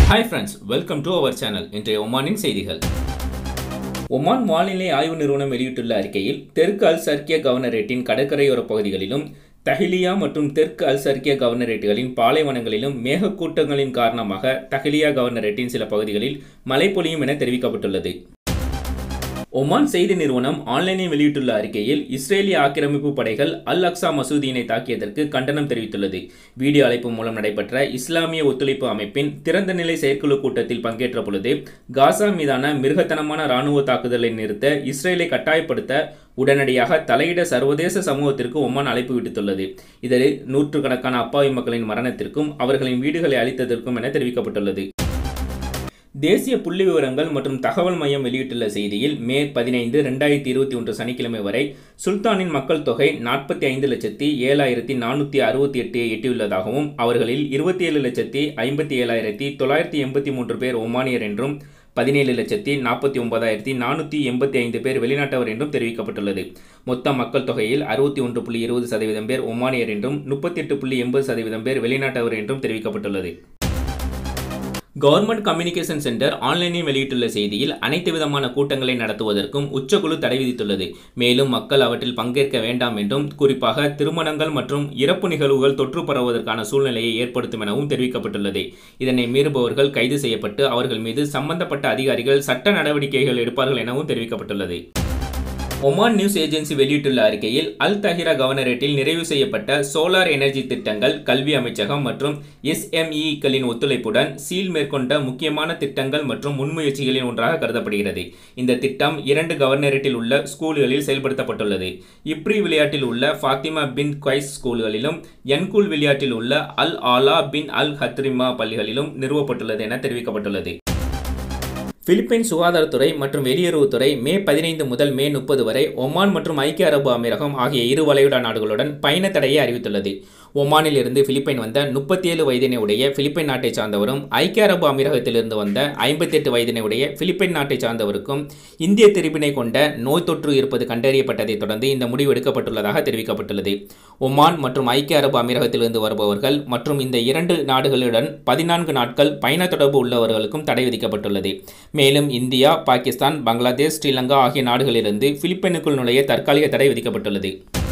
Hi friends, welcome to our channel. இன்றைய ஒமானின் செய்திகள். Oman வானிலை ஆய்வு நிறுவனம் வெளியிட்டுள்ள அறிக்கையில் தெற்கு அல் சர்க்கியா கவர்னரேட்டின் கடற்கரையோர பகுதிகளிலும் தஹிலியா மற்றும் தெற்கு அல் சர்க்கியா கவர்னரேட்டுகளின் பாலைவனங்களிலும் மேகக்கூட்டங்களின் காரணமாக தஹிலியா கவர்னரேட்டின் சில பகுதிகளில் மழை பொழியும் என தெரிவிக்கப்பட்டுள்ளது. ஒமான் செய்தி நிறுவனம் ஆன்லைனில் வெளியிட்டுள்ள அறிக்கையில் இஸ்ரேலிய ஆக்கிரமிப்பு படைகள் அல் அக்ஸா மசூதியினை தாக்கியதற்கு கண்டனம் தெரிவித்துள்ளது. வீடியோ அழைப்பு மூலம் நடைபெற்ற இஸ்லாமிய ஒத்துழைப்பு அமைப்பின் திறந்த நிலை செயற்குழு கூட்டத்தில் பங்கேற்ற பொழுது காசா மீதான மிருகத்தனமான இராணுவ தாக்குதலை நிறுத்த இஸ்ரேலை கட்டாயப்படுத்த உடனடியாக தலையிட சர்வதேச சமூகத்திற்கு ஒமான் அழைப்பு விடுத்துள்ளது. இதில் நூற்றுக்கணக்கான அப்பாவி மக்களின் மரணத்திற்கும் அவர்களின் வீடுகளை அளித்ததற்கும் என தெரிவிக்கப்பட்டுள்ளது. தேசிய புள்ளி விவரங்கள் மற்றும் தகவல் மையம் வெளியிட்டுள்ள செய்தியில் மே 15, 2021 சனிக்கிழமை வரை சுல்தானின் மக்கள் தொகை 45,07,468 எட்டியுள்ளதாகவும் அவர்களில் 27,57,983 பேர் ஒமானியர் என்றும் 17,49,485 பேர் வெளிநாட்டவர் என்றும் தெரிவிக்கப்பட்டுள்ளது. மொத்த மக்கள் தொகையில் 61.20% பேர் ஒமானியர் என்றும் 38.80% பேர் வெளிநாட்டவர் என்றும் தெரிவிக்கப்பட்டுள்ளது. கவர்மெண்ட் கம்யூனிகேஷன் சென்டர் ஆன்லைனில் வெளியிட்டுள்ள செய்தியில் அனைத்து விதமான கூட்டங்களை நடத்துவதற்கும் உச்சக்குழு தடை விதித்துள்ளது. மேலும் மக்கள் அவற்றில் பங்கேற்க வேண்டாம் என்றும் குறிப்பாக திருமணங்கள் மற்றும் இறப்பு நிகழ்வுகள் தொற்று பரவுவதற்கான சூழ்நிலையை ஏற்படுத்தும் எனவும் தெரிவிக்கப்பட்டுள்ளது. இதனை மீறுபவர்கள் கைது செய்யப்பட்டு அவர்கள் மீது சம்பந்தப்பட்ட அதிகாரிகள் சட்ட நடவடிக்கைகள் எடுப்பார்கள் எனவும் தெரிவிக்கப்பட்டுள்ளது. ஒமான் நியூஸ் ஏஜென்சி வெளியிட்டுள்ள அறிக்கையில் அல் தஹிரா கவர்னரேட்டில் நிறைவு செய்யப்பட்ட சோலார் எனர்ஜி திட்டங்கள் கல்வி அமைச்சகம் மற்றும் SMEக்களின் ஒத்துழைப்புடன் சீல் மேற்கொண்ட முக்கியமான திட்டங்கள் மற்றும் முன்முயற்சிகளின் ஒன்றாக கருதப்படுகிறது. இந்த திட்டம் 2 கவர்னரேட்டில் உள்ள ஸ்கூல்களில் செயல்படுத்தப்பட்டுள்ளது. இப்ரி விளையாட்டில் உள்ள ஃபாத்திமா பின் குவைஸ் ஸ்கூல்களிலும் என்கூல் விளையாட்டில் உள்ள அல் ஆலா பின் அல் ஹத்ரிமா பள்ளிகளிலும் நிறுவப்பட்டுள்ளது என தெரிவிக்கப்பட்டுள்ளது. பிலிப்பைன் சுகாதாரத்துறை மற்றும் வெளியுறவுத்துறை மே 15 முதல் மே 30 வரை ஒமான் மற்றும் ஐக்கிய அரபு அமீரகம் ஆகிய இரு வளைகுடா நாடுகளுடன் பயண தடையை அறிவித்துள்ளது. ஒமானில் இருந்து பிலிப்பைன் வந்த 37 வயதினை உடைய பிலிப்பைன் நாட்டை சார்ந்தவரும் ஐக்கிய அரபு அமீரகத்திலிருந்து வந்த 58 வயதினை உடைய பிலிப்பைன் நாட்டை சார்ந்தவருக்கும் இந்திய திரிபினை கொண்ட நோய் தொற்று இருப்பது கண்டறியப்பட்டதை தொடர்ந்து இந்த முடிவு எடுக்கப்பட்டுள்ளதாக தெரிவிக்கப்பட்டுள்ளது. ஒமான் மற்றும் ஐக்கிய அரபு அமீரகத்திலிருந்து வருபவர்கள் மற்றும் இந்த 2 நாடுகளுடன் 14 நாட்கள் பயண தொடர்பு உள்ளவர்களுக்கும் தடை விதிக்கப்பட்டுள்ளது. மேலும் இந்தியா, பாகிஸ்தான், பங்களாதேஷ், ஸ்ரீலங்கா ஆகிய நாடுகளிலிருந்து பிலிப்பைனுக்குள் நுழைய தற்காலிக தடை விதிக்கப்பட்டுள்ளது.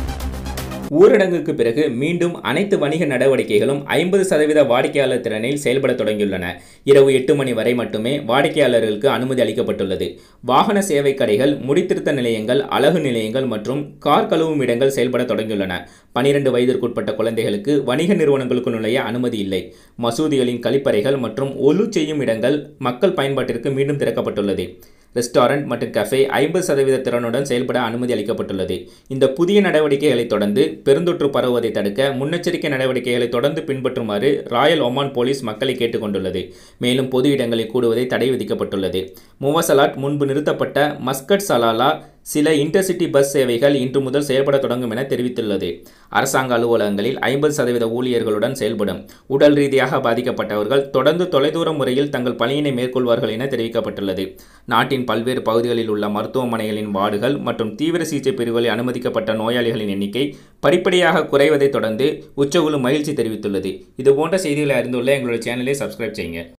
ஊரடங்குக்கு பிறகு மீண்டும் அனைத்து வணிக நடவடிக்கைகளும் 50% வாடிக்கையாளர் திறனில் செயல்பட தொடங்கியுள்ளன. இரவு 8 மணி வரை மட்டுமே வாடிக்கையாளர்களுக்கு அனுமதி அளிக்கப்பட்டுள்ளது. வாகன சேவை கடைகள், முடித்திருத்த நிலையங்கள், அழகு நிலையங்கள் மற்றும் கார் கழுவும் இடங்கள் செயல்பட தொடங்கியுள்ளன. 12 வயதிற்குட்பட்ட குழந்தைகளுக்கு வணிக நிறுவனங்களுக்கு நுழைய அனுமதி இல்லை. மசூதிகளின் கழிப்பறைகள் மற்றும் ஒலு செய்யும் இடங்கள் மக்கள் பயன்பாட்டிற்கு மீண்டும் திறக்கப்பட்டுள்ளது. ரெஸ்டாரண்ட் மற்றும் கஃபே 50% திறனுடன் செயல்பட அனுமதி அளிக்கப்பட்டுள்ளது. இந்த புதிய நடவடிக்கைகளை தொடர்ந்து பெருந்தொற்று பரவுவதை தடுக்க முன்னெச்சரிக்கை நடவடிக்கைகளை தொடர்ந்து பின்பற்றுமாறு ராயல் ஒமான் போலீஸ் மக்களை கேட்டுக்கொண்டுள்ளது. மேலும் பொது இடங்களில் கூடுவதை தடை விதிக்கப்பட்டுள்ளது. முவசலாட் முன்பு நிறுத்தப்பட்ட மஸ்கட் சலாலா சில இன்டர்சிட்டி பஸ் சேவைகள் இன்று முதல் செயல்பட தொடங்கும் என தெரிவித்துள்ளது. அரசாங்க அலுவலகங்களில் 50% ஊழியர்களுடன் செயல்படும். உடல் ரீதியாக பாதிக்கப்பட்டவர்கள் தொடர்ந்து தொலைதூர முறையில் தங்கள் பணியினை மேற்கொள்வார்கள் என தெரிவிக்கப்பட்டுள்ளது. நாட்டின் பல்வேறு பகுதிகளில் உள்ள மருத்துவமனைகளின் வார்டுகள் மற்றும் தீவிர சிகிச்சை பிரிவுகளில் அனுமதிக்கப்பட்ட நோயாளிகளின் எண்ணிக்கை படிப்படியாக குறைவதை தொடர்ந்து உச்சக்குழு மகிழ்ச்சி தெரிவித்துள்ளது. இதுபோன்ற செய்திகளை அறிந்துள்ள எங்களுடைய சேனலை சப்ஸ்கிரைப் செய்யுங்க.